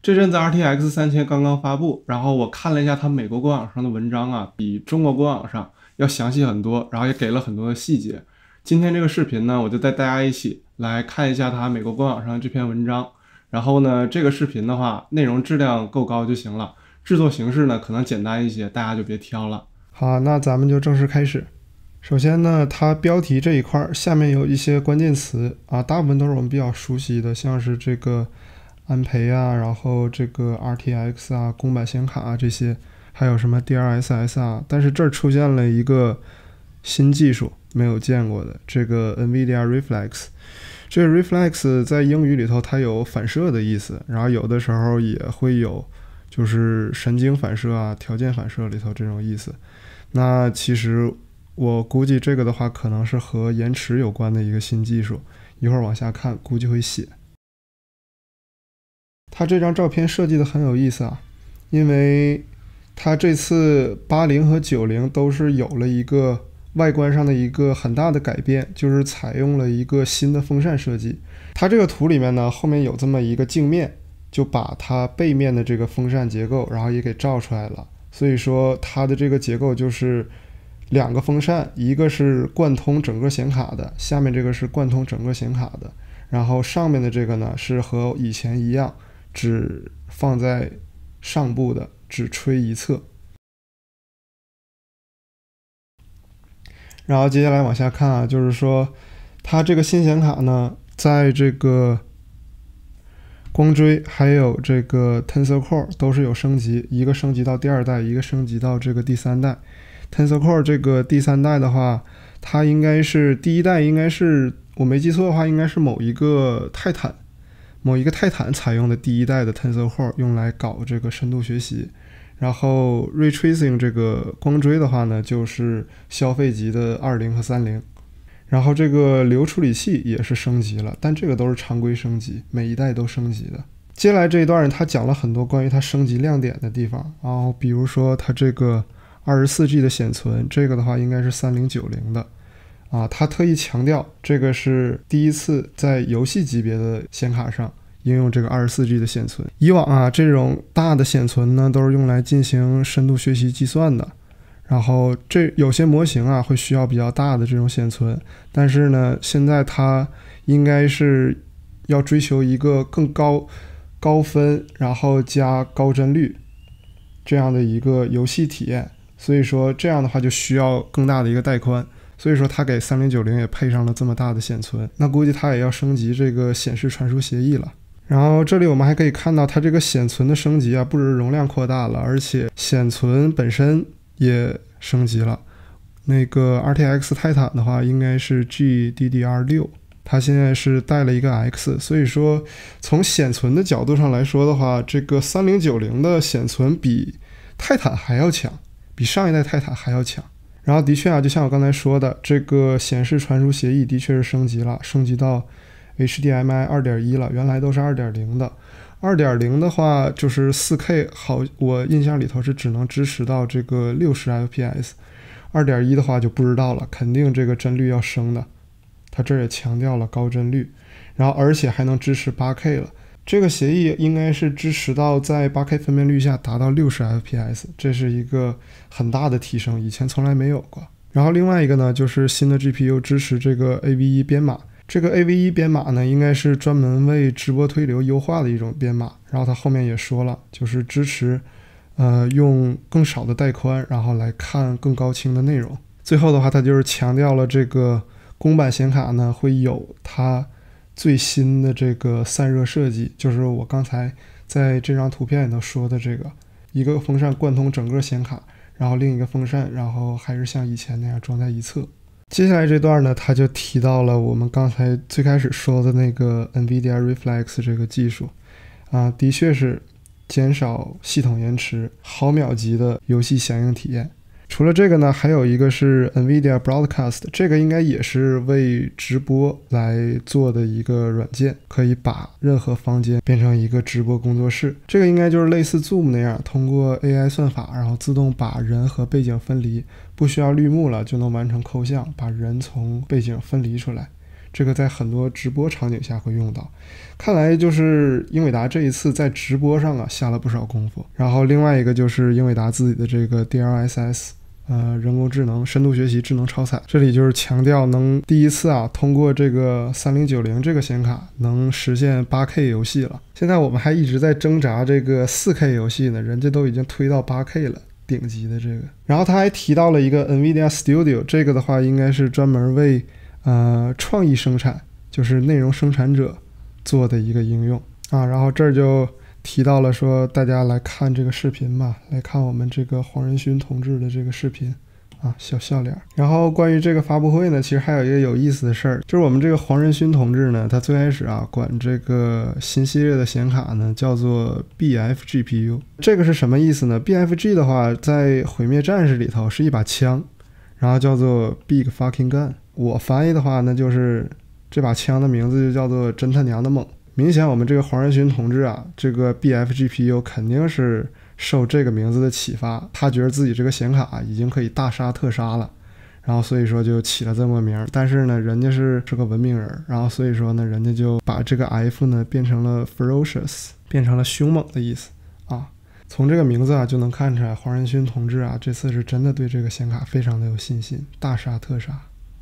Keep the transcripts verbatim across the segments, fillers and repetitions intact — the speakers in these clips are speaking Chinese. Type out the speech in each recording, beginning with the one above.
这阵子 R T X 三千刚刚发布，然后我看了一下它美国官网上的文章啊，比中国官网上要详细很多，然后也给了很多的细节。今天这个视频呢，我就带大家一起来看一下它美国官网上这篇文章。然后呢，这个视频的话，内容质量够高就行了，制作形式呢可能简单一些，大家就别挑了。 好，那咱们就正式开始。首先呢，它标题这一块下面有一些关键词啊，大部分都是我们比较熟悉的，像是这个安培啊，然后这个 R T X 啊，公版显卡啊这些，还有什么 D L S S 啊。但是这儿出现了一个新技术，没有见过的，这个 NVIDIA Reflex。这个 Reflex 在英语里头它有反射的意思，然后有的时候也会有就是神经反射啊、条件反射里头这种意思。那其实我估计这个的话可能是和延迟有关的一个新技术，一会儿往下看估计会写。它这张照片设计的很有意思啊，因为它这次八零和九零都是有了一个外观上的一个很大的改变，就是采用了一个新的风扇设计。它这个图里面呢，后面有这么一个镜面，就把它背面的这个风扇结构然后也给照出来了。所以说它的这个结构就是两个风扇，一个是贯通整个显卡的，下面这个是贯通整个显卡的，然后上面的这个呢是和以前一样，只放在上部的，只吹一侧。然后接下来往下看啊，就是说它这个新显卡呢，在这个光锥还有这个 Tensor Core 都是有升级，一个升级到第二代，一个升级到这个第三代。Tensor Core 这个第三代的话，它应该是第一代，应该是我没记错的话，应该是某一个泰坦，某一个泰坦采用的第一代的 Tensor Core 用来搞这个深度学习。然后 Ray Tracing 这个光锥的话呢，就是消费级的二零和三零。然后这个流处理器也是升级了，但这个都是常规升级，每一代都升级的。接下来这一段他讲了很多关于它升级亮点的地方，然后比如说它这个 二十四 G 的显存，这个的话应该是三零九零的啊，他特意强调这个是第一次在游戏级别的显卡上应用这个 二十四 G 的显存。以往啊，这种大的显存呢都是用来进行深度学习计算的，然后这有些模型啊会需要比较大的这种显存，但是呢现在它应该是要追求一个更高高分然后加高帧率这样的一个游戏体验，所以说这样的话就需要更大的一个带宽，所以说它给三零九零也配上了这么大的显存，那估计它也要升级这个显示传输协议了。然后这里我们还可以看到它这个显存的升级啊，不止容量扩大了，而且显存本身也升级了。那个 R T X 泰坦的话应该是 G D D R 六， 它现在是带了一个 X， 所以说从显存的角度上来说的话，这个三零九零的显存比泰坦还要强，比上一代泰坦还要强。然后的确啊，就像我刚才说的，这个显示传输协议的确是升级了，升级到 H D M I 二点一 了，原来都是 二点零 的。二点零 的话就是 四K， 好，我印象里头是只能支持到这个六十 F P S， 二点一 的话就不知道了，肯定这个帧率要升的。它这也强调了高帧率，然后而且还能支持 八K 了。这个协议应该是支持到在 八K 分辨率下达到六十 F P S， 这是一个很大的提升，以前从来没有过。然后另外一个呢，就是新的 G P U 支持这个 A V 一 编码。这个 A V 一 编码呢，应该是专门为直播推流优化的一种编码。然后它后面也说了，就是支持呃用更少的带宽，然后来看更高清的内容。最后的话，它就是强调了这个公版显卡呢会有它最新的这个散热设计，就是我刚才在这张图片里头说的这个，一个风扇贯通整个显卡，然后另一个风扇然后还是像以前那样装在一侧。接下来这段呢，他就提到了我们刚才最开始说的那个 NVIDIA Reflex 这个技术啊，的确是减少系统延迟，毫秒级的游戏响应体验。除了这个呢，还有一个是 NVIDIA Broadcast， 这个应该也是为直播来做的一个软件，可以把任何房间变成一个直播工作室。这个应该就是类似 Zoom 那样，通过 A I 算法，然后自动把人和背景分离，不需要绿幕了就能完成抠像，把人从背景分离出来。 这个在很多直播场景下会用到。看来就是英伟达这一次在直播上啊下了不少功夫。然后另外一个就是英伟达自己的这个 D L S S。呃，人工智能、深度学习、智能超采，这里就是强调能第一次啊，通过这个三零九零这个显卡能实现 八 K 游戏了。现在我们还一直在挣扎这个 四 K 游戏呢，人家都已经推到 八 K 了，顶级的这个。然后他还提到了一个 NVIDIA Studio， 这个的话应该是专门为呃创意生产，就是内容生产者做的一个应用啊。然后这儿就提到了说大家来看这个视频吧，来看我们这个黄仁勋同志的这个视频啊，小笑脸。然后关于这个发布会呢，其实还有一个有意思的事儿，就是我们这个黄仁勋同志呢，他最开始啊管这个新系列的显卡呢叫做 B F G P U， 这个是什么意思呢？ B F G 的话在毁灭战士里头是一把枪，然后叫做 Big Fucking Gun， 我翻译的话呢就是这把枪的名字就叫做真他娘的猛。明显我们这个黄仁勋同志啊，这个 B F G P U 肯定是受这个名字的启发，他觉得自己这个显卡、啊、已经可以大杀特杀了，然后所以说就起了这么个名。但是呢人家是是个文明人，然后所以说呢人家就把这个 F 呢变成了 ferocious， 变成了凶猛的意思啊。从这个名字啊就能看出来黄仁勋同志啊这次是真的对这个显卡非常的有信心，大杀特杀。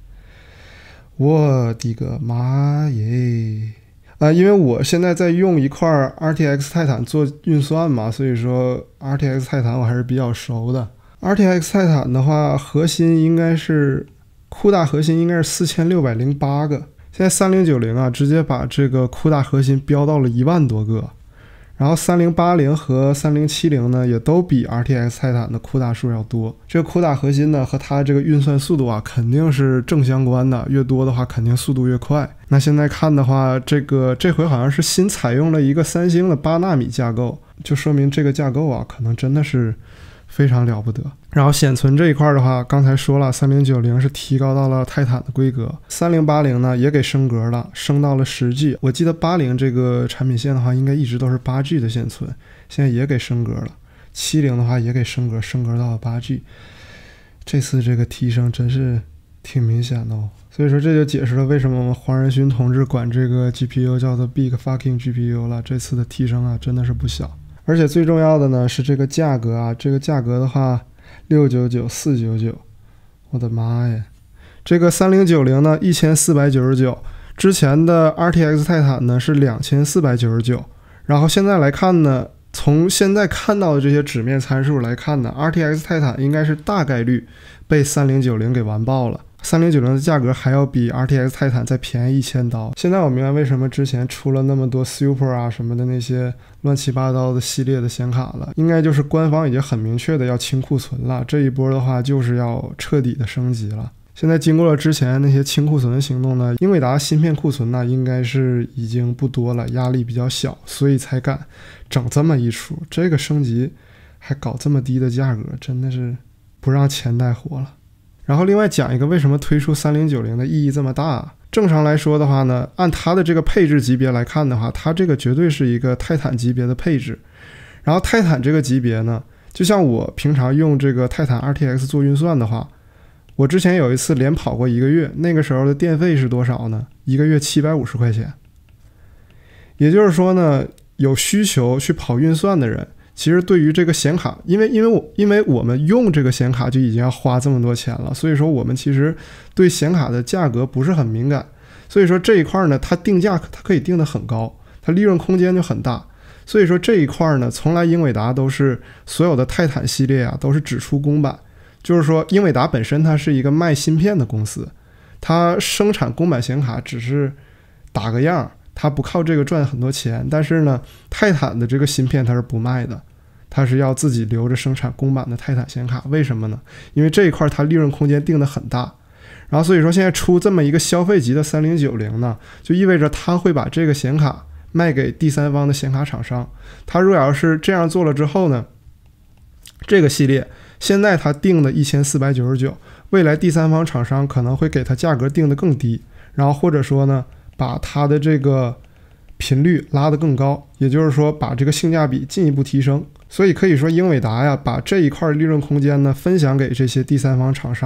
我的个妈耶！呃，因为我现在在用一块 R T X 泰坦做运算嘛，所以说 R T X 泰坦我还是比较熟的。R T X 泰坦的话，核心应该是酷大核心应该是四千六百零八个，现在三零九零啊，直接把这个酷大核心飙到了一万多个。然后三零八零和三零七零呢，也都比 R T X 泰坦的酷大数要多。这个酷大核心呢，和它这个运算速度啊，肯定是正相关的，越多的话，肯定速度越快。那现在看的话，这个这回好像是新采用了一个三星的八纳米架构，就说明这个架构啊，可能真的是非常了不得。然后显存这一块的话，刚才说了三零九零是提高到了泰坦的规格，三零八零呢也给升格了，升到了十 G。 我记得八零这个产品线的话应该一直都是 八 G 的显存，现在也给升格了。七零的话也给升格，升格到了 八 G。 这次这个提升真是挺明显的哦。所以说这就解释了为什么我们黄仁勋同志管这个 G P U 叫做 Big Fucking G P U 了，这次的提升啊真的是不小。而且最重要的呢是这个价格啊，这个价格的话六九九、四九九，我的妈呀！这个三零九零呢一千四百九十九，之前的 R T X 泰坦呢是两千四百九十九，然后现在来看呢，从现在看到的这些纸面参数来看呢 ，R T X 泰坦应该是大概率被三零九零给完爆了。三零九零的价格还要比 R T X 泰坦再便宜一千刀。现在我明白为什么之前出了那么多 Super 啊什么的那些乱七八糟的系列的显卡了，应该就是官方已经很明确的要清库存了，这一波的话就是要彻底的升级了。现在经过了之前那些清库存的行动呢，英伟达芯片库存呢应该是已经不多了，压力比较小，所以才敢整这么一出。这个升级还搞这么低的价格，真的是不让钱带活了。然后另外讲一个为什么推出三零九零的意义这么大。正常来说的话呢，按它的这个配置级别来看的话，它这个绝对是一个泰坦级别的配置。然后泰坦这个级别呢，就像我平常用这个泰坦 R T X 做运算的话，我之前有一次连跑过一个月，那个时候的电费是多少呢？一个月七百五十块钱。也就是说呢，有需求去跑运算的人，其实对于这个显卡，因为因为我因为我们用这个显卡就已经要花这么多钱了，所以说我们其实对显卡的价格不是很敏感，所以说这一块呢，它定价它可以定得很高，它利润空间就很大。所以说这一块呢，从来英伟达都是所有的泰坦系列啊，都是只出公版，就是说英伟达本身它是一个卖芯片的公司，它生产公版显卡只是打个样，它不靠这个赚很多钱。但是呢，泰坦的这个芯片它是不卖的，它是要自己留着生产公版的泰坦显卡。为什么呢？因为这一块它利润空间定得很大，然后所以说现在出这么一个消费级的三零九零呢，就意味着它会把这个显卡卖给第三方的显卡厂商。它若要是这样做了之后呢，这个系列现在它定的一千四百九十九，未来第三方厂商可能会给它价格定得更低，然后或者说呢，把它的这个频率拉得更高，也就是说把这个性价比进一步提升。所以可以说英伟达呀，把这一块利润空间呢分享给这些第三方厂商了。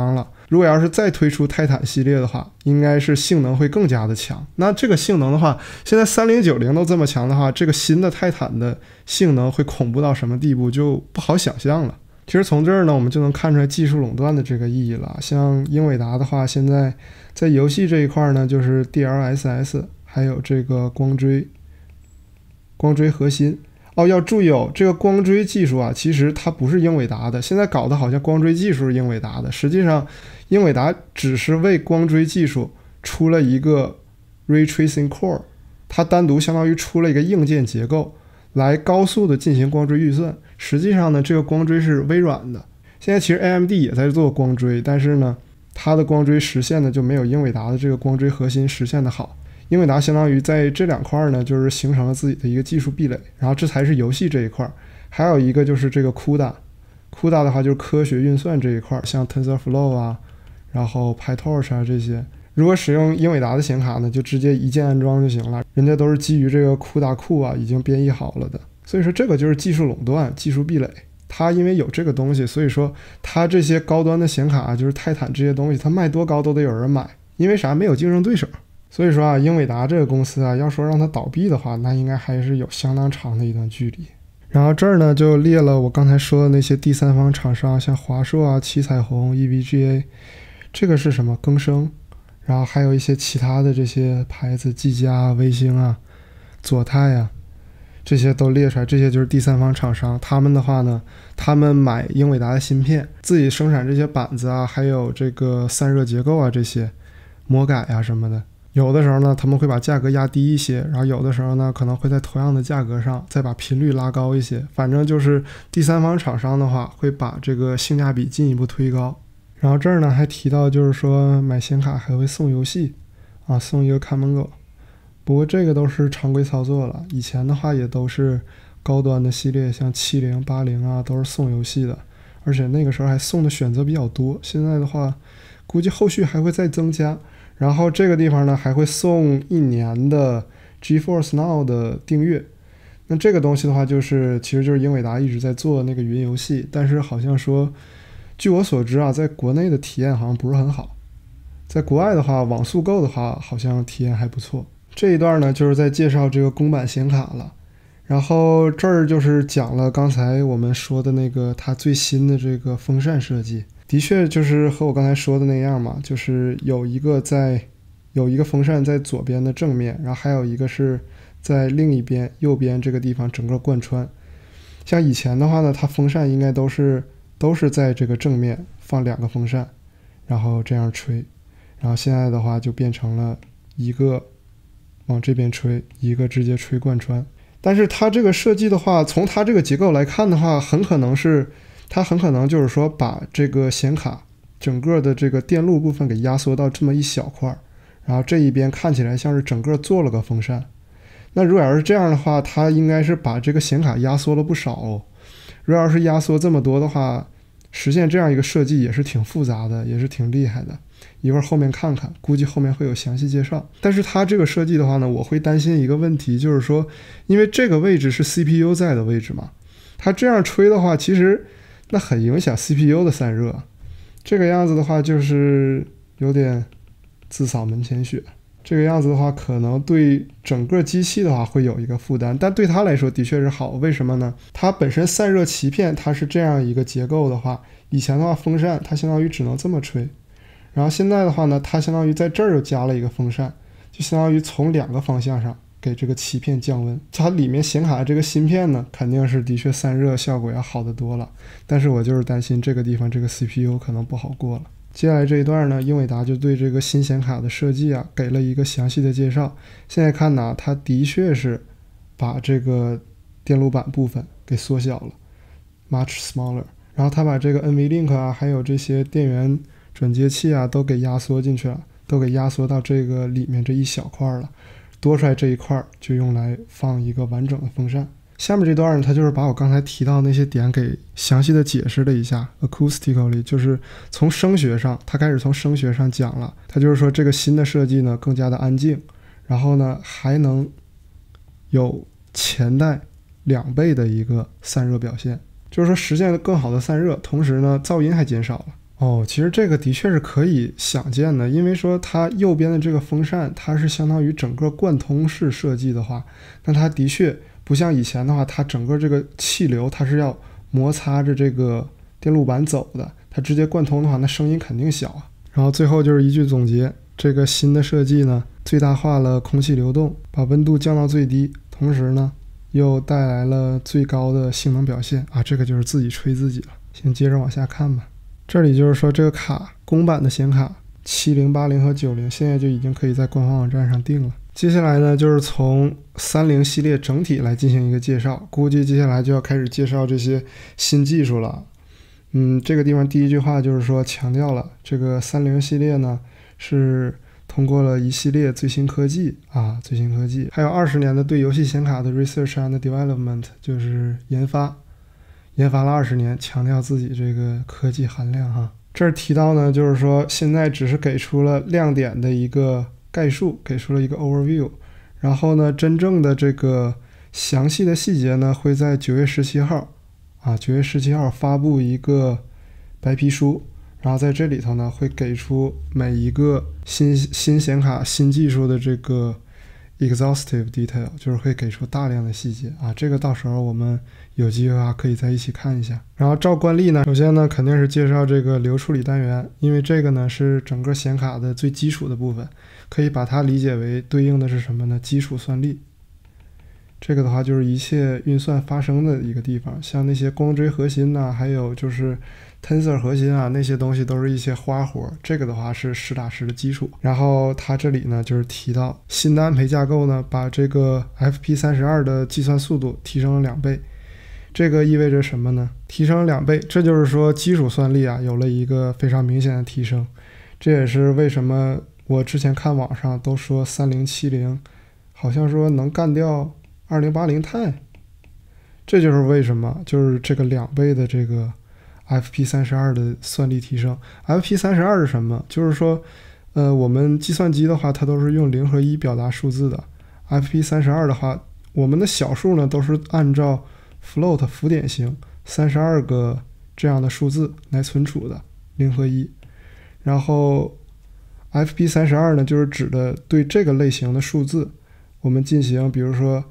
如果要是再推出泰坦系列的话，应该是性能会更加的强。那这个性能的话，现在三零九零都这么强的话，这个新的泰坦的性能会恐怖到什么地步就不好想象了。其实从这儿呢，我们就能看出来技术垄断的这个意义了。像英伟达的话，现在在游戏这一块呢，就是 D L S S 还有这个光追光追核心。哦，要注意哦，这个光追技术啊，其实它不是英伟达的，现在搞得好像光追技术是英伟达的，实际上英伟达只是为光追技术出了一个 Ray Tracing Core， 它单独相当于出了一个硬件结构来高速的进行光追预算。实际上呢，这个光追是微软的，现在其实 A M D 也在做光追，但是呢，它的光追实现的就没有英伟达的这个光追核心实现的好。英伟达相当于在这两块呢，就是形成了自己的一个技术壁垒，然后这才是游戏这一块。还有一个就是这个 CUDA， CUDA 的话就是科学运算这一块，像 TensorFlow 啊，然后 PyTorch 啊这些。如果使用英伟达的显卡呢，就直接一键安装就行了，人家都是基于这个 CUDA 库啊已经编译好了的。所以说这个就是技术垄断、技术壁垒。它因为有这个东西，所以说它这些高端的显卡啊，就是泰坦这些东西，它卖多高都得有人买，因为啥？没有竞争对手。所以说啊，英伟达这个公司啊，要说让它倒闭的话，那应该还是有相当长的一段距离。然后这儿呢就列了我刚才说的那些第三方厂商，像华硕啊、七彩虹、E V G A， 这个是什么？更生，然后还有一些其他的这些牌子，技嘉、微星啊、佐泰啊，这些都列出来，这些就是第三方厂商。他们的话呢，他们买英伟达的芯片，自己生产这些板子啊，还有这个散热结构啊，这些魔改啊什么的。有的时候呢，他们会把价格压低一些，然后有的时候呢，可能会在同样的价格上再把频率拉高一些。反正就是第三方厂商的话，会把这个性价比进一步推高。然后这儿呢还提到，就是说买显卡还会送游戏啊，送一个看门狗。不过这个都是常规操作了，以前的话也都是高端的系列，像七零、八零啊，都是送游戏的，而且那个时候还送的选择比较多。现在的话，估计后续还会再增加。然后这个地方呢还会送一年的 GeForce Now 的订阅。那这个东西的话，就是其实就是英伟达一直在做那个云游戏，但是好像说据我所知啊，在国内的体验好像不是很好，在国外的话网速够的话好像体验还不错。这一段呢就是在介绍这个公版显卡了，然后这儿就是讲了刚才我们说的那个它最新的这个风扇设计。的确就是和我刚才说的那样嘛，就是有一个在有一个风扇在左边的正面，然后还有一个是在另一边右边这个地方整个贯穿。像以前的话呢，它风扇应该都是都是在这个正面放两个风扇，然后这样吹。然后现在的话就变成了一个往这边吹，一个直接吹贯穿。但是它这个设计的话，从它这个结构来看的话，很可能是它很可能就是说把这个显卡整个的这个电路部分给压缩到这么一小块，然后这一边看起来像是整个做了个风扇。那如果要是这样的话，它应该是把这个显卡压缩了不少哦。如果要是压缩这么多的话，实现这样一个设计也是挺复杂的，也是挺厉害的。一会儿后面看看，估计后面会有详细介绍。但是它这个设计的话呢，我会担心一个问题，就是说因为这个位置是 C P U 在的位置嘛，它这样吹的话，其实那很影响 C P U 的散热。这个样子的话就是有点自扫门前雪。这个样子的话可能对整个机器的话会有一个负担，但对它来说的确是好。为什么呢？它本身散热鳍片它是这样一个结构的话，以前的话风扇它相当于只能这么吹，然后现在的话呢，它相当于在这儿又加了一个风扇，就相当于从两个方向上给这个鳍片降温。它里面显卡这个芯片呢，肯定是的确散热效果要好得多了，但是我就是担心这个地方这个 C P U 可能不好过了。接下来这一段呢，英伟达就对这个新显卡的设计啊给了一个详细的介绍。现在看呢，它的确是把这个电路板部分给缩小了 much smaller， 然后它把这个 N V Link 啊还有这些电源转接器啊都给压缩进去了，都给压缩到这个里面这一小块了，多出来这一块就用来放一个完整的风扇。下面这段呢，它就是把我刚才提到那些点给详细的解释了一下 acoustically， 就是从声学上，它开始从声学上讲了。它就是说这个新的设计呢更加的安静，然后呢还能有前代两倍的一个散热表现，就是说实现了更好的散热，同时呢噪音还减少了。 哦，其实这个的确是可以想见的，因为说它右边的这个风扇，它是相当于整个贯通式设计的话，那它的确不像以前的话，它整个这个气流它是要摩擦着这个电路板走的，它直接贯通的话，那声音肯定小啊。然后最后就是一句总结，这个新的设计呢，最大化了空气流动，把温度降到最低，同时呢又带来了最高的性能表现啊，这个就是自己吹自己了。先接着往下看吧。这里就是说这个卡公版的显卡七零、八零和九零现在就已经可以在官方网站上订了。接下来呢就是从三零系列整体来进行一个介绍，估计接下来就要开始介绍这些新技术了。嗯，这个地方第一句话就是说强调了这个三零系列呢是通过了一系列最新科技啊，最新科技还有二十年的对游戏显卡的 research and development， 就是研发研发了二十年，强调自己这个科技含量哈。这儿提到呢，就是说现在只是给出了亮点的一个概述，给出了一个 overview， 然后呢，真正的这个详细的细节呢，会在九月十七号啊，九月十七号发布一个白皮书，然后在这里头呢，会给出每一个新新显卡新技术的这个 exhaustive detail， 就是会给出大量的细节啊，这个到时候我们有机会啊可以在一起看一下。然后照惯例呢，首先呢肯定是介绍这个流处理单元，因为这个呢是整个显卡的最基础的部分，可以把它理解为对应的是什么呢？基础算力。这个的话就是一切运算发生的一个地方，像那些光锥核心呐、啊，还有就是 tensor 核心啊，那些东西都是一些花活，这个的话是实打实的基础。然后它这里呢就是提到新的安培架构呢，把这个 F P 三十二 的计算速度提升了两倍。这个意味着什么呢？提升了两倍，这就是说基础算力啊有了一个非常明显的提升。这也是为什么我之前看网上都说三零七零好像说能干掉二零八零 钛，这就是为什么，就是这个两倍的这个 F P 三十二 的算力提升。F P 三十二 是什么？就是说呃，我们计算机的话它都是用零和一表达数字的， F P 三十二 的话我们的小数呢都是按照 float 浮点型三十二个这样的数字来存储的，零和一。然后 F P 三十二 呢就是指的对这个类型的数字我们进行比如说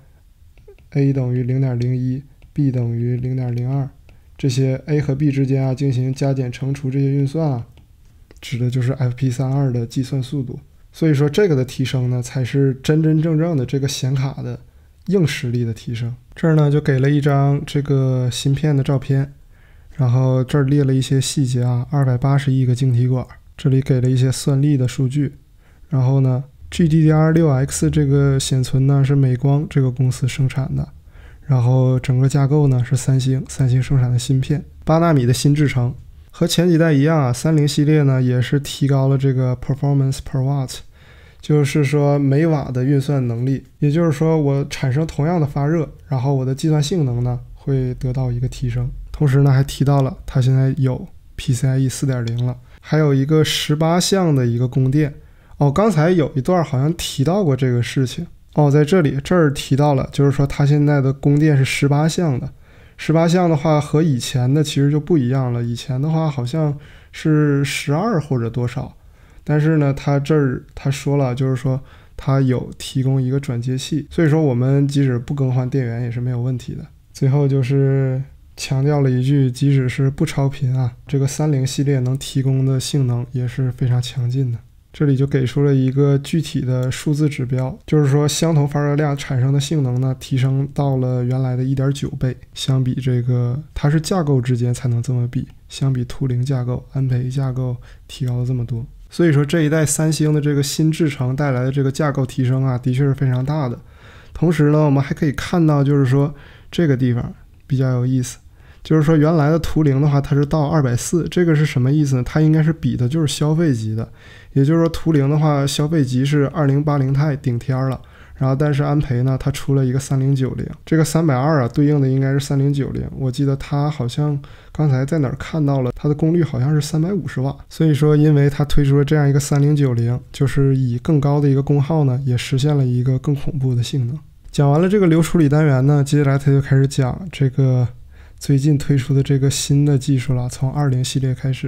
a 等于 零点零一 b 等于 零点零二 这些 a 和 b 之间啊进行加减乘除这些运算啊，指的就是 F P 三十二 的计算速度。所以说这个的提升呢才是真真正正的这个显卡的硬实力的提升。这儿呢就给了一张这个芯片的照片，然后这儿列了一些细节啊，二百八十亿个晶体管，这里给了一些算力的数据。然后呢 G D D R 六 X 这个显存呢是美光这个公司生产的，然后整个架构呢是三星三星生产的芯片，八纳米的新制程。和前几代一样啊，三零系列呢也是提高了这个 performance per watt， 就是说每瓦的运算能力，也就是说我产生同样的发热，然后我的计算性能呢会得到一个提升。同时呢还提到了它现在有 P C I E 四点零 了，还有一个十八项的一个供电。哦，刚才有一段好像提到过这个事情哦，在这里这儿提到了，就是说它现在的供电是十八项的。十八项的话和以前的其实就不一样了，以前的话好像是十二或者多少，但是呢它这儿他说了，就是说它有提供一个转接器，所以说我们即使不更换电源也是没有问题的。最后就是强调了一句，即使是不超频啊，这个三零系列能提供的性能也是非常强劲的。这里就给出了一个具体的数字指标，就是说相同发热量产生的性能呢提升到了原来的 一点九倍，相比这个它是架构之间才能这么比，相比图灵架构安培架构提高了这么多。所以说这一代三星的这个新制程带来的这个架构提升啊的确是非常大的。同时呢我们还可以看到，就是说这个地方比较有意思，就是说原来的图灵的话它是到二百四十，这个是什么意思呢？它应该是比的就是消费级的，也就是说图灵的话消费级是二零八零钛顶天了，然后但是安培呢它出了一个三零九零，这个三百二十啊对应的应该是三零九零，我记得它好像刚才在哪儿看到了它的功率好像是三百五十瓦，所以说因为它推出了这样一个三零九零，就是以更高的一个功耗呢也实现了一个更恐怖的性能。讲完了这个流处理单元呢，接下来它就开始讲这个最近推出的这个新的技术了，从二零系列开始的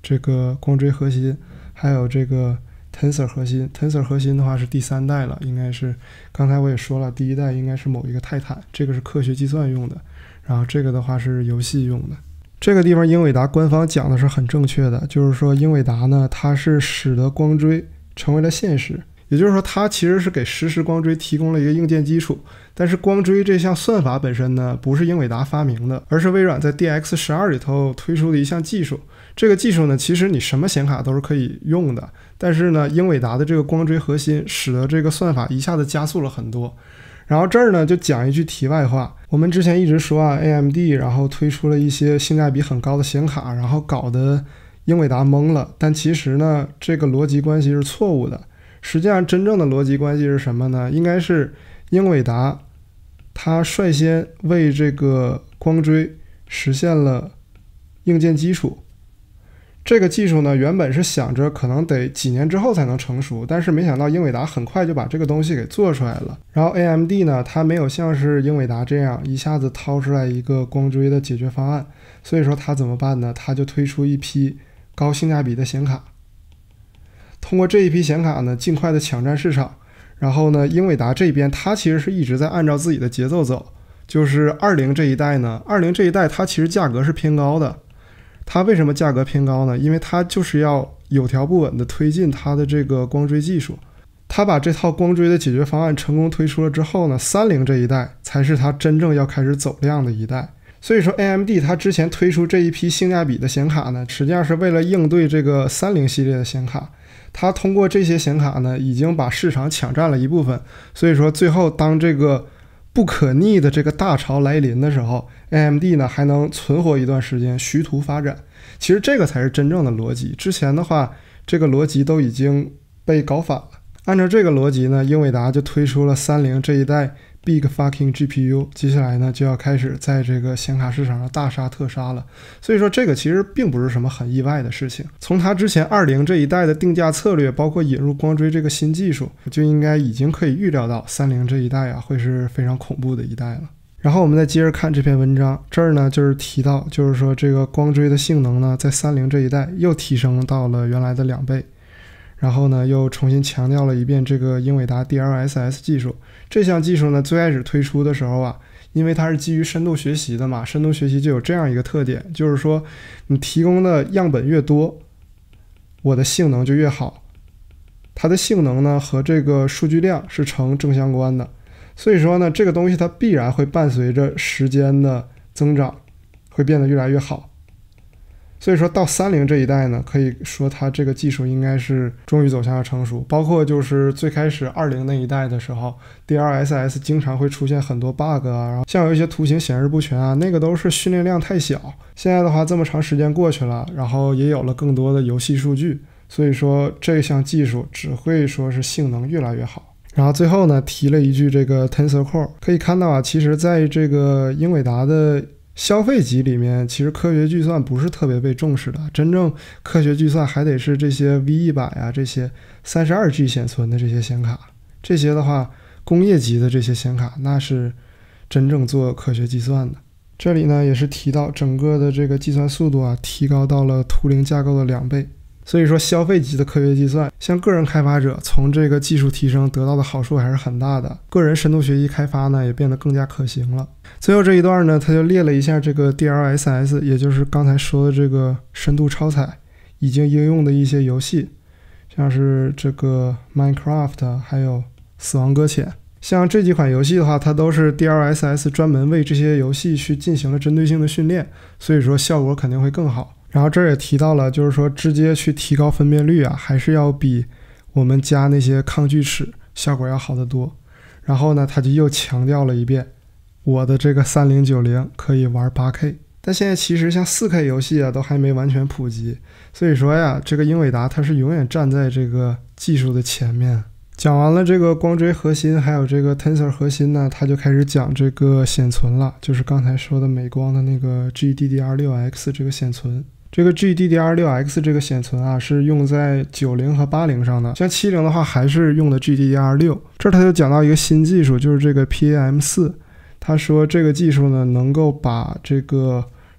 这个光锥核心，还有这个 Tensor 核心。Tensor 核心的话是第三代了，应该是刚才我也说了，第一代应该是某一个泰坦，这个是科学计算用的，然后这个的话是游戏用的。这个地方英伟达官方讲的是很正确的，就是说英伟达呢，它是使得光锥成为了现实，也就是说它其实是给实时光锥提供了一个硬件基础，但是光锥这项算法本身呢，不是英伟达发明的，而是微软在 D X 十二 里头推出的一项技术。这个技术呢，其实你什么显卡都是可以用的，但是呢，英伟达的这个光锥核心使得这个算法一下子加速了很多。然后这儿呢就讲一句题外话，我们之前一直说啊 A M D 然后推出了一些性价比很高的显卡，然后搞得英伟达懵了，但其实呢这个逻辑关系是错误的。实际上真正的逻辑关系是什么呢？应该是英伟达它率先为这个光锥实现了硬件基础。这个技术呢，原本是想着可能得几年之后才能成熟，但是没想到英伟达很快就把这个东西给做出来了。然后 A M D 呢，它没有像是英伟达这样一下子掏出来一个光锥的解决方案，所以说它怎么办呢？它就推出一批高性价比的显卡，通过这一批显卡呢，尽快的抢占市场。然后呢，英伟达这边它其实是一直在按照自己的节奏走，就是二零这一代呢，二零这一代它其实价格是偏高的。它为什么价格偏高呢？因为它就是要有条不紊的推进它的这个光锥技术。它把这套光锥的解决方案成功推出了之后呢，三零这一代才是它真正要开始走量的一代。所以说 A M D 它之前推出这一批性价比的显卡呢，实际上是为了应对这个三零系列的显卡。它通过这些显卡呢，已经把市场抢占了一部分。所以说最后当这个不可逆的这个大潮来临的时候， A M D 呢还能存活一段时间，徐图发展。其实这个才是真正的逻辑，之前的话这个逻辑都已经被搞反了。按照这个逻辑呢，英伟达就推出了三零这一代 Big Fucking G P U， 接下来呢就要开始在这个显卡市场上大杀特杀了。所以说这个其实并不是什么很意外的事情，从它之前二零这一代的定价策略，包括引入光锥这个新技术，就应该已经可以预料到三零这一代啊会是非常恐怖的一代了。然后我们再接着看这篇文章，这儿呢就是提到，就是说这个光锥的性能呢，在三零这一代又提升到了原来的两倍，然后呢又重新强调了一遍这个英伟达 D L S S 技术。这项技术呢最开始推出的时候啊，因为它是基于深度学习的嘛，深度学习就有这样一个特点，就是说你提供的样本越多，我的性能就越好。它的性能呢和这个数据量是成正相关的。所以说呢，这个东西它必然会伴随着时间的增长，会变得越来越好。所以说到三零这一代呢，可以说它这个技术应该是终于走向了成熟。包括就是最开始二零那一代的时候 ，D L S S 经常会出现很多 bug 啊，然后像有一些图形显示不全啊，那个都是训练量太小。现在的话，这么长时间过去了，然后也有了更多的游戏数据，所以说这项技术只会说是性能越来越好。然后最后呢，提了一句这个 Tensor Core， 可以看到啊，其实在这个英伟达的消费级里面，其实科学计算不是特别被重视的，真正科学计算还得是这些 V 一百 啊，这些 三十二 G 显存的这些显卡，这些的话工业级的这些显卡那是真正做科学计算的。这里呢也是提到整个的这个计算速度啊，提高到了图灵架构的两倍。所以说消费级的科学计算，像个人开发者从这个技术提升得到的好处还是很大的，个人深度学习开发呢也变得更加可行了。最后这一段呢，他就列了一下这个 D L S S， 也就是刚才说的这个深度超采已经应用的一些游戏，像是这个 Minecraft 还有死亡搁浅。像这几款游戏的话，它都是 D L S S 专门为这些游戏去进行了针对性的训练，所以说效果肯定会更好。然后这儿也提到了，就是说直接去提高分辨率啊，还是要比我们加那些抗锯齿效果要好得多。然后呢，他就又强调了一遍，我的这个三零九零可以玩 八 K， 但现在其实像 四 K 游戏啊都还没完全普及，所以说呀，这个英伟达它是永远站在这个技术的前面。讲完了这个光锥核心还有这个 Tensor 核心呢，他就开始讲这个显存了，就是刚才说的美光的那个 G D D R 六 X 这个显存。这个 G D D R 六 X 这个显存啊，是用在九零和八零上的，像七零的话还是用的 G D D R 六。这他就讲到一个新技术，就是这个 P A M 四。他说这个技术呢，能够把这个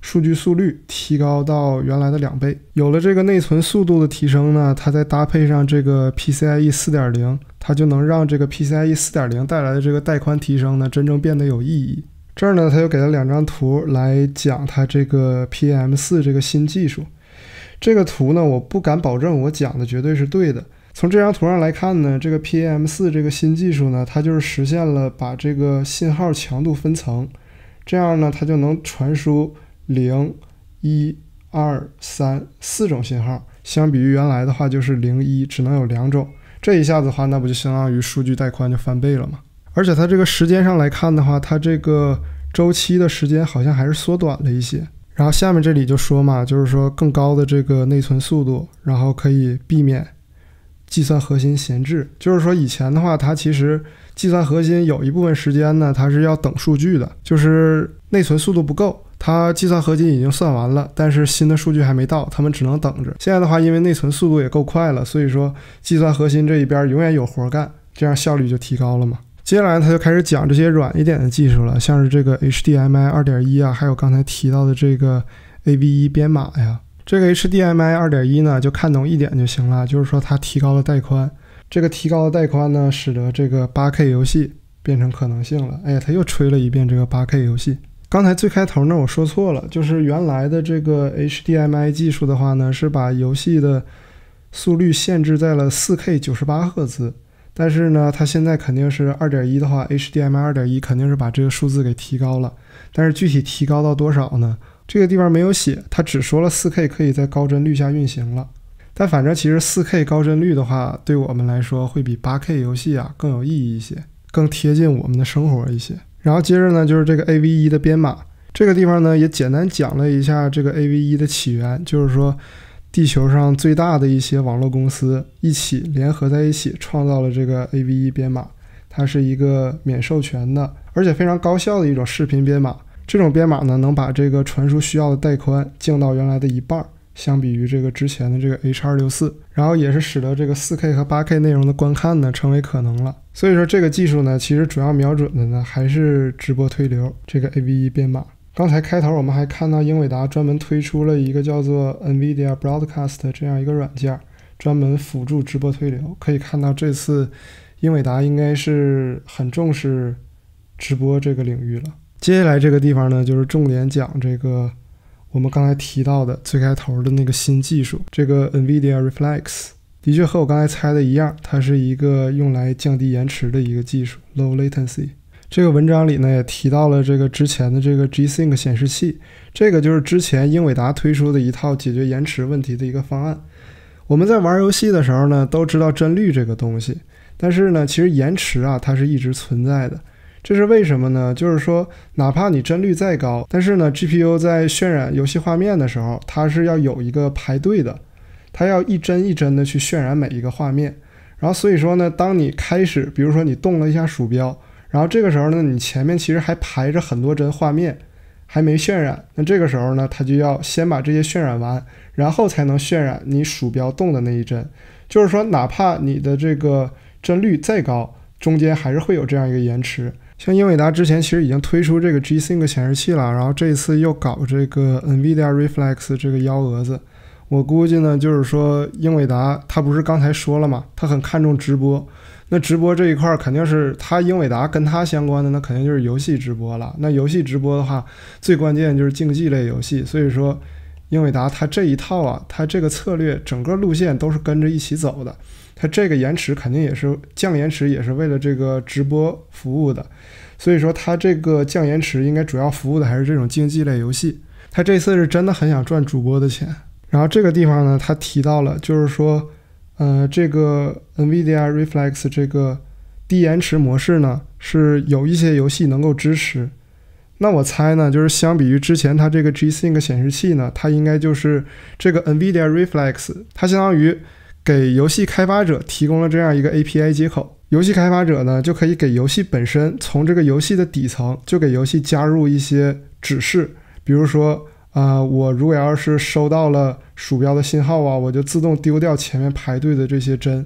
数据速率提高到原来的两倍。有了这个内存速度的提升呢，它再搭配上这个 P C I E 四点零， 它就能让这个 P C I E 四点零 带来的这个带宽提升呢真正变得有意义。这儿呢它又给了两张图来讲它这个 P A M 四 这个新技术。这个图呢我不敢保证我讲的绝对是对的。从这张图上来看呢，这个 P A M 四 这个新技术呢，它就是实现了把这个信号强度分层，这样呢它就能传输零、一、二、三四种信号，相比于原来的话就是零、一只能有两种。这一下子的话，那不就相当于数据带宽就翻倍了吗？而且它这个时间上来看的话，它这个周期的时间好像还是缩短了一些。然后下面这里就说嘛，就是说更高的这个内存速度，然后可以避免计算核心闲置。就是说以前的话，它其实计算核心有一部分时间呢，它是要等数据的，就是内存速度不够，它计算核心已经算完了，但是新的数据还没到，他们只能等着。现在的话，因为内存速度也够快了，所以说计算核心这一边永远有活干，这样效率就提高了嘛。接下来他就开始讲这些软一点的技术了，像是这个 H D M I 二点一 啊，还有刚才提到的这个 A V 一 编码呀。这个 H D M I 二点一 呢，就看懂一点就行了，就是说它提高了带宽。这个提高的带宽呢，使得这个 八 K 游戏变成可能性了。哎呀，他又吹了一遍这个 八 K 游戏。刚才最开头呢我说错了，就是原来的这个 H D M I 技术的话呢，是把游戏的速率限制在了 四 K 九十八赫兹，但是呢它现在肯定是 二点一 的话 H D M I 二点一 肯定是把这个数字给提高了，但是具体提高到多少呢？这个地方没有写，它只说了 四 K 可以在高帧率下运行了。但反正其实 四 K 高帧率的话，对我们来说会比 八 K 游戏啊更有意义一些，更贴近我们的生活一些。然后接着呢就是这个 A V 一 的编码，这个地方呢也简单讲了一下这个 A V 一 的起源，就是说地球上最大的一些网络公司一起联合在一起创造了这个 A V 一 编码，它是一个免授权的而且非常高效的一种视频编码。这种编码呢能把这个传输需要的带宽降到原来的一半，相比于这个之前的这个 H 二六四， 然后也是使得这个 四 K 和 八 K 内容的观看呢成为可能了。所以说这个技术呢其实主要瞄准的呢还是直播推流这个 A V 一 编码。刚才开头我们还看到英伟达专门推出了一个叫做 NVIDIA Broadcast 这样一个软件，专门辅助直播推流。可以看到这次英伟达应该是很重视直播这个领域了。接下来这个地方呢就是重点讲这个我们刚才提到的最开头的那个新技术，这个 NVIDIA Reflex 的确和我刚才猜的一样，它是一个用来降低延迟的一个技术 Low Latency。 这个文章里呢也提到了这个之前的这个 G-Sync 显示器，这个就是之前英伟达推出的一套解决延迟问题的一个方案。我们在玩游戏的时候呢都知道帧率这个东西，但是呢其实延迟啊它是一直存在的。这是为什么呢？就是说哪怕你帧率再高，但是呢 G P U 在渲染游戏画面的时候，它是要有一个排队的，它要一帧一帧的去渲染每一个画面。然后所以说呢当你开始比如说你动了一下鼠标，然后这个时候呢你前面其实还排着很多帧画面还没渲染，那这个时候呢它就要先把这些渲染完，然后才能渲染你鼠标动的那一帧。就是说哪怕你的这个帧率再高，中间还是会有这样一个延迟。像英伟达之前其实已经推出这个 G-Sync 显示器了，然后这一次又搞这个 NVIDIA Reflex 这个幺蛾子。我估计呢就是说英伟达他不是刚才说了嘛，他很看重直播，那直播这一块肯定是他英伟达跟他相关的，那肯定就是游戏直播了。那游戏直播的话最关键就是竞技类游戏，所以说英伟达它这一套啊，它这个策略整个路线都是跟着一起走的。它这个延迟肯定也是降延迟，也是为了这个直播服务的，所以说它这个降延迟应该主要服务的还是这种竞技类游戏。它这次是真的很想赚主播的钱。然后这个地方呢他提到了就是说呃，这个 NVIDIA Reflex 这个低延迟模式呢是有一些游戏能够支持。那我猜呢就是相比于之前它这个 G-Sync 显示器呢，它应该就是这个 NVIDIA Reflex 它相当于给游戏开发者提供了这样一个 A P I 接口，游戏开发者呢就可以给游戏本身从这个游戏的底层就给游戏加入一些指示，比如说啊、呃，我如果要是收到了鼠标的信号啊，我就自动丢掉前面排队的这些帧，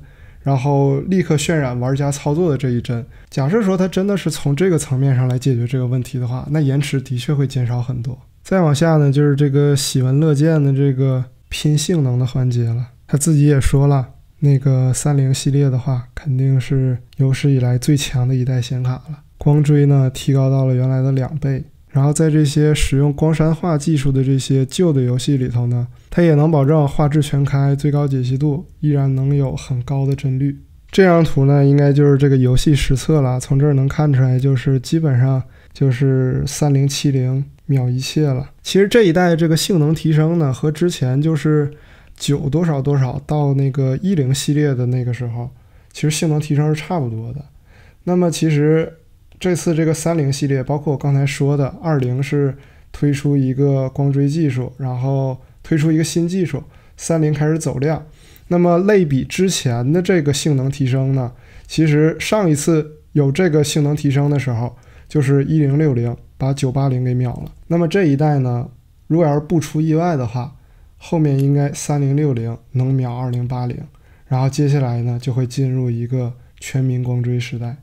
然后立刻渲染玩家操作的这一帧。假设说它真的是从这个层面上来解决这个问题的话，那延迟的确会减少很多。再往下呢，就是这个喜闻乐见的这个拼性能的环节了。他自己也说了，那个三零系列的话肯定是有史以来最强的一代显卡了，光追呢提高到了原来的两倍。然后在这些使用光栅化技术的这些旧的游戏里头呢，它也能保证画质全开，最高解析度依然能有很高的帧率。这张图呢应该就是这个游戏实测了，从这儿能看出来就是基本上就是三零七零秒一切了。其实这一代这个性能提升呢和之前就是九多少多少到那个一零系列的那个时候其实性能提升是差不多的。那么其实这次这个三零系列包括我刚才说的二零是推出一个光追技术，然后推出一个新技术，三零开始走量。那么类比之前的这个性能提升呢，其实上一次有这个性能提升的时候就是一零六零把九八零给秒了。那么这一代呢，如果要是不出意外的话，后面应该三零六零能秒二零八零，然后接下来呢就会进入一个全民光追时代。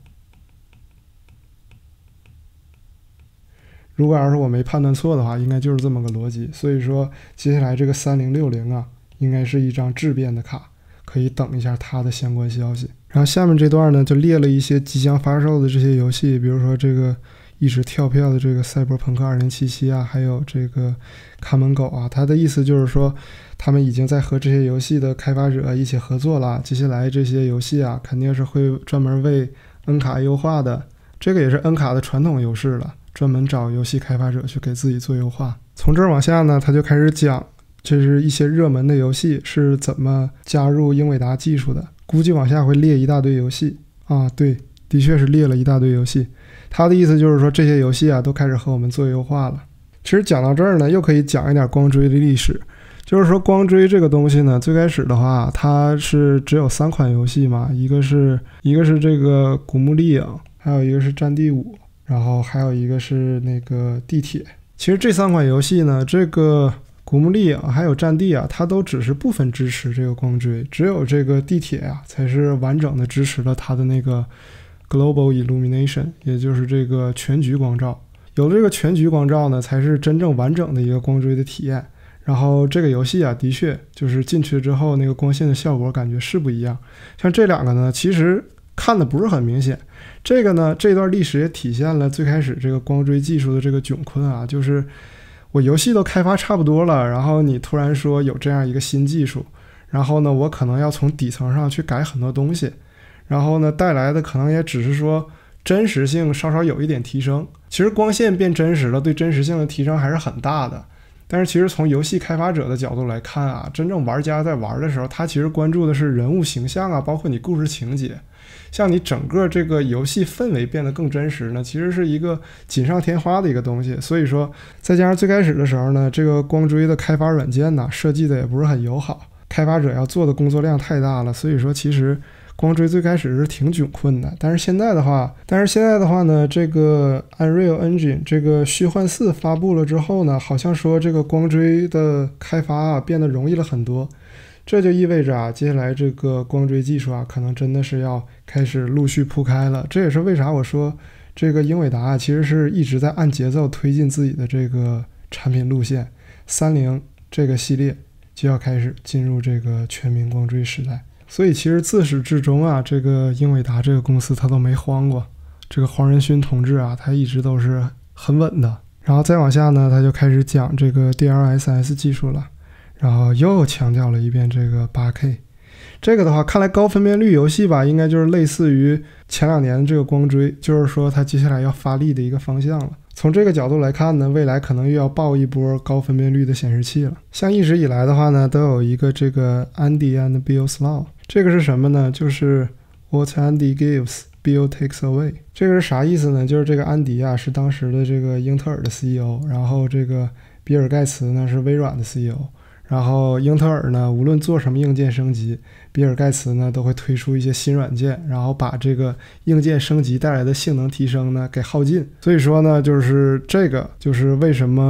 如果要是我没判断错的话，应该就是这么个逻辑。所以说接下来这个三零六零啊应该是一张质变的卡，可以等一下它的相关消息。然后下面这段呢就列了一些即将发售的这些游戏，比如说这个一直跳票的这个赛博朋克二零七七啊，还有这个看门狗啊。他的意思就是说他们已经在和这些游戏的开发者一起合作了，接下来这些游戏啊肯定是会专门为 N 卡优化的，这个也是 N 卡的传统优势了，专门找游戏开发者去给自己做优化。从这儿往下呢他就开始讲这是一些热门的游戏是怎么加入英伟达技术的，估计往下会列一大堆游戏啊，对，的确是列了一大堆游戏。他的意思就是说这些游戏啊都开始和我们做优化了。其实讲到这儿呢又可以讲一点光追的历史，就是说光追这个东西呢最开始的话它是只有三款游戏嘛，一个是一个是这个古墓丽影，还有一个是战地五，然后还有一个是那个地铁。其实这三款游戏呢，这个古墓丽影还有战地啊它都只是部分支持这个光追，只有这个地铁啊才是完整的支持了它的那个 Global Illumination， 也就是这个全局光照。有了这个全局光照呢才是真正完整的一个光追的体验。然后这个游戏啊的确就是进去之后那个光线的效果感觉是不一样。像这两个呢其实看的不是很明显，这个呢这段历史也体现了最开始这个光追技术的这个窘困啊，就是我游戏都开发差不多了，然后你突然说有这样一个新技术，然后呢我可能要从底层上去改很多东西，然后呢带来的可能也只是说真实性稍稍有一点提升。其实光线变真实了，对真实性的提升还是很大的，但是其实从游戏开发者的角度来看啊，真正玩家在玩的时候他其实关注的是人物形象啊，包括你故事情节。像你整个这个游戏氛围变得更真实呢，其实是一个锦上添花的一个东西。所以说再加上最开始的时候呢，这个光追的开发软件呢设计的也不是很友好，开发者要做的工作量太大了，所以说其实光追最开始是挺窘困的。但是现在的话但是现在的话呢，这个 Unreal Engine 这个虚幻四发布了之后呢，好像说这个光追的开发啊变得容易了很多。这就意味着啊，接下来这个光追技术啊可能真的是要开始陆续铺开了。这也是为啥我说这个英伟达啊其实是一直在按节奏推进自己的这个产品路线。三零这个系列就要开始进入这个全民光追时代。所以其实自始至终啊，这个英伟达这个公司它都没慌过，这个黄仁勋同志啊他一直都是很稳的。然后再往下呢他就开始讲这个 D L S S 技术了，然后又强调了一遍这个 八 K。 这个的话看来高分辨率游戏吧应该就是类似于前两年这个光追，就是说它接下来要发力的一个方向了。从这个角度来看呢，未来可能又要爆一波高分辨率的显示器了。像一直以来的话呢都有一个这个 Andy and Bill's Law， 这个是什么呢？就是 What Andy gives Bill takes away。 这个是啥意思呢？就是这个安迪啊是当时的这个英特尔的 C E O， 然后这个比尔盖茨呢是微软的 C E O，然后英特尔呢无论做什么硬件升级，比尔盖茨呢都会推出一些新软件，然后把这个硬件升级带来的性能提升呢给耗尽。所以说呢就是这个就是为什么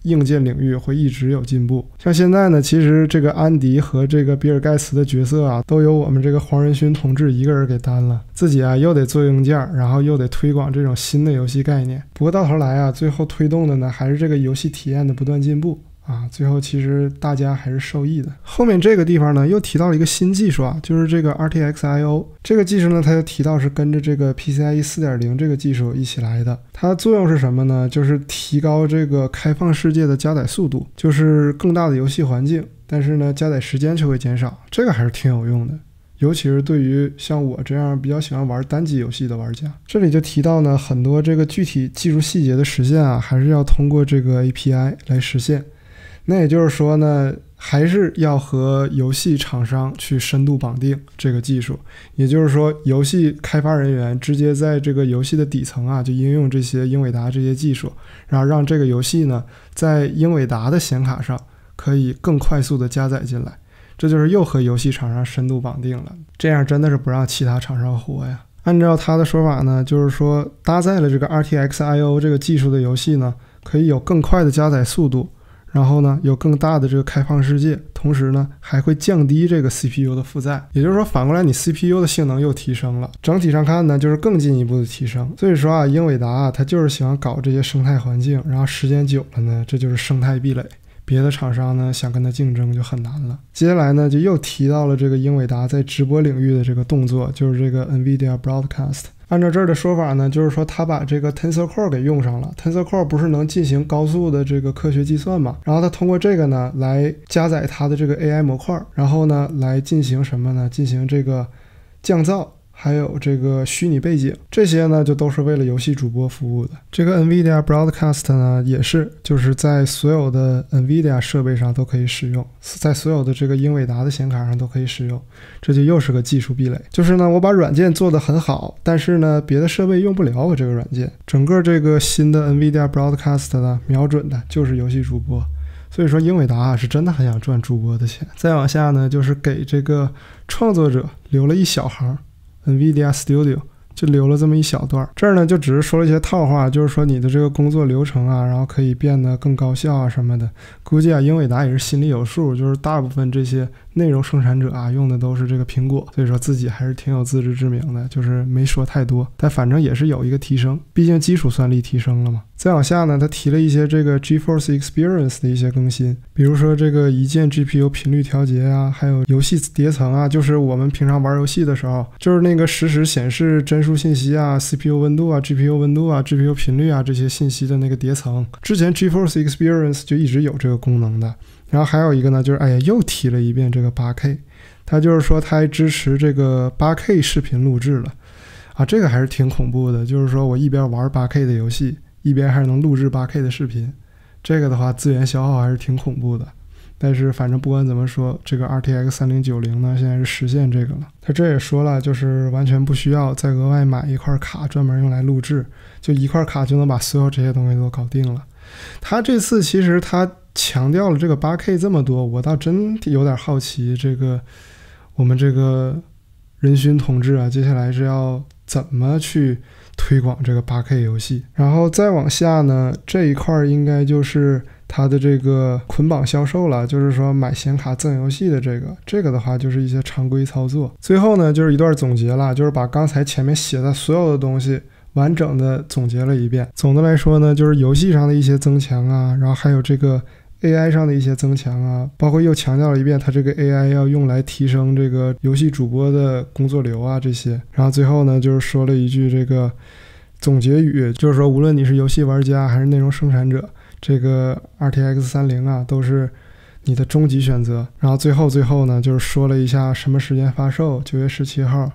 硬件领域会一直有进步。像现在呢，其实这个安迪和这个比尔盖茨的角色啊，都由我们这个黄仁勋同志一个人给担了，自己啊又得做硬件，然后又得推广这种新的游戏概念。不过到头来啊，最后推动的呢还是这个游戏体验的不断进步啊，最后其实大家还是受益的。后面这个地方呢又提到了一个新技术啊，就是这个 R T X I O 这个技术呢，它就提到是跟着这个 P C I E 四点零 这个技术一起来的。它的作用是什么呢？就是提高这个开放世界的加载速度，就是更大的游戏环境，但是呢加载时间却会减少，这个还是挺有用的，尤其是对于像我这样比较喜欢玩单机游戏的玩家。这里就提到呢，很多这个具体技术细节的实现啊，还是要通过这个 A P I 来实现。那也就是说呢，还是要和游戏厂商去深度绑定这个技术，也就是说游戏开发人员直接在这个游戏的底层啊，就应用这些英伟达这些技术，然后让这个游戏呢在英伟达的显卡上可以更快速的加载进来，这就是又和游戏厂商深度绑定了，这样真的是不让其他厂商活呀。按照他的说法呢，就是说搭载了这个 R T X I O 这个技术的游戏呢，可以有更快的加载速度，然后呢有更大的这个开放世界，同时呢还会降低这个 C P U 的负载，也就是说反过来你 C P U 的性能又提升了，整体上看呢就是更进一步的提升。所以说啊，英伟达啊它就是喜欢搞这些生态环境，然后时间久了呢这就是生态壁垒，别的厂商呢想跟它竞争就很难了。接下来呢就又提到了这个英伟达在直播领域的这个动作，就是这个 NVIDIA Broadcast。按照这儿的说法呢，就是说他把这个 Tensor Core 给用上了。Tensor Core 不是能进行高速的这个科学计算嘛？然后他通过这个呢来加载它的这个 A I 模块，然后呢来进行什么呢？进行这个降噪，还有这个虚拟背景，这些呢就都是为了游戏主播服务的。这个 NVIDIA Broadcast 呢也是就是在所有的 NVIDIA 设备上都可以使用，在所有的这个英伟达的显卡上都可以使用，这就又是个技术壁垒。就是呢我把软件做得很好，但是呢别的设备用不了我这个软件。整个这个新的 NVIDIA Broadcast 呢瞄准的就是游戏主播，所以说英伟达啊是真的很想赚主播的钱。再往下呢就是给这个创作者留了一小行NVIDIA Studio， 就留了这么一小段，这儿呢就只是说了一些套话，就是说你的这个工作流程啊，然后可以变得更高效啊什么的。估计啊英伟达也是心里有数，就是大部分这些内容生产者啊用的都是这个苹果，所以说自己还是挺有自知之明的，就是没说太多，但反正也是有一个提升，毕竟基础算力提升了嘛。再往下呢，他提了一些这个 GeForce Experience 的一些更新，比如说这个一键 G P U 频率调节啊，还有游戏叠层啊，就是我们平常玩游戏的时候，就是那个实时显示帧数信息啊、C P U 温度啊、G P U 温度啊、G P U 频率啊这些信息的那个叠层，之前 GeForce Experience 就一直有这个功能的。然后还有一个呢，就是哎呀又提了一遍这个 八 K， 它就是说它还支持这个 八 K 视频录制了啊，这个还是挺恐怖的，就是说我一边玩 八 K 的游戏，一边还是能录制 八 K 的视频，这个的话资源消耗还是挺恐怖的。但是反正不管怎么说，这个 R T X 三零九零 呢现在是实现这个了。他这也说了，就是完全不需要再额外买一块卡专门用来录制，就一块卡就能把所有这些东西都搞定了。他这次其实他强调了这个 八 K 这么多，我倒真有点好奇，这个我们这个仁勋同志啊，接下来是要怎么去推广这个 八 K 游戏。然后再往下呢，这一块应该就是它的这个捆绑销售了，就是说买显卡赠游戏的这个这个的话就是一些常规操作。最后呢就是一段总结了，就是把刚才前面写的所有的东西完整的总结了一遍。总的来说呢，就是游戏上的一些增强啊，然后还有这个 A I 上的一些增强啊，包括又强调了一遍它这个 A I 要用来提升这个游戏主播的工作流啊这些。然后最后呢就是说了一句这个总结语，就是说无论你是游戏玩家还是内容生产者，这个 R T X 三十 啊都是你的终极选择。然后最后最后呢就是说了一下什么时间发售，九月十七号。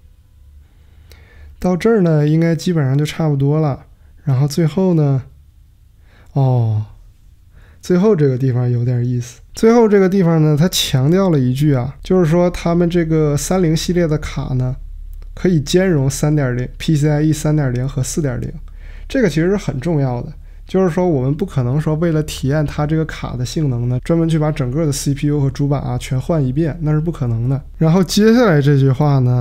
到这儿呢应该基本上就差不多了。然后最后呢哦最后这个地方有点意思，最后这个地方呢他强调了一句啊，就是说他们这个三十系列的卡呢可以兼容 三点零 P C I E 三点零 和 四点零， 这个其实是很重要的。就是说我们不可能说为了体验它这个卡的性能呢专门去把整个的 C P U 和主板啊全换一遍，那是不可能的。然后接下来这句话呢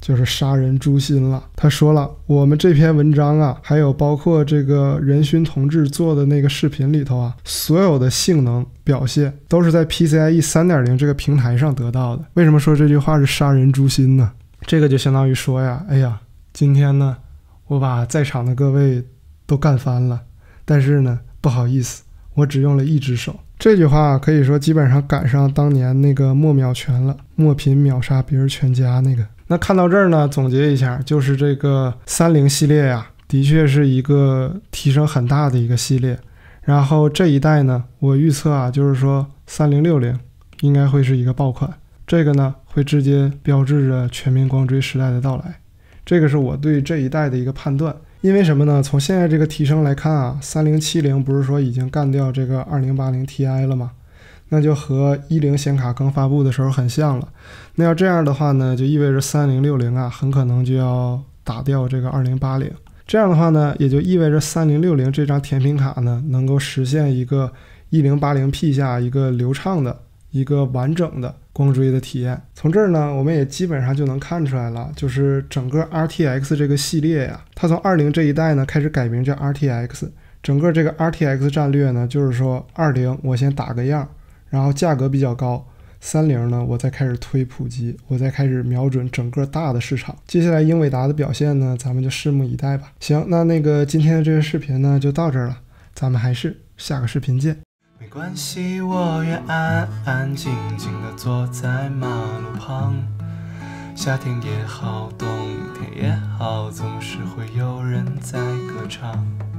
就是杀人诛心了。他说了，我们这篇文章啊，还有包括这个仁勋同志做的那个视频里头啊，所有的性能表现都是在 P C I E 三点零 这个平台上得到的。为什么说这句话是杀人诛心呢？这个就相当于说呀，哎呀，今天呢，我把在场的各位都干翻了，但是呢，不好意思，我只用了一只手。这句话可以说基本上赶上当年那个莫秒拳了，莫频秒杀别人全家那个。那看到这儿呢，总结一下，就是这个三零系列呀，的确是一个提升很大的一个系列。然后这一代呢，我预测啊，就是说三零六零应该会是一个爆款，这个呢会直接标志着全民光追时代的到来。这个是我对这一代的一个判断。因为什么呢？从现在这个提升来看啊，三零七零不是说已经干掉这个二零八零 T I 了吗？那就和一零显卡刚发布的时候很像了。那要这样的话呢，就意味着三零六零啊，很可能就要打掉这个二零八零。这样的话呢，也就意味着三零六零这张甜品卡呢，能够实现一个一零八零 P 下一个流畅的、一个完整的光追的体验。从这儿呢，我们也基本上就能看出来了，就是整个 R T X 这个系列呀，它从二零这一代呢开始改名叫 R T X。整个这个 R T X 战略呢，就是说二零我先打个样，然后价格比较高，三零呢我再开始推普及，我再开始瞄准整个大的市场。接下来英伟达的表现呢，咱们就拭目以待吧。行，那那个今天的这个视频呢就到这儿了，咱们还是下个视频见。 没关系，我愿安安静静地坐在马路旁，夏天也好，冬天也好，总是会有人在歌唱。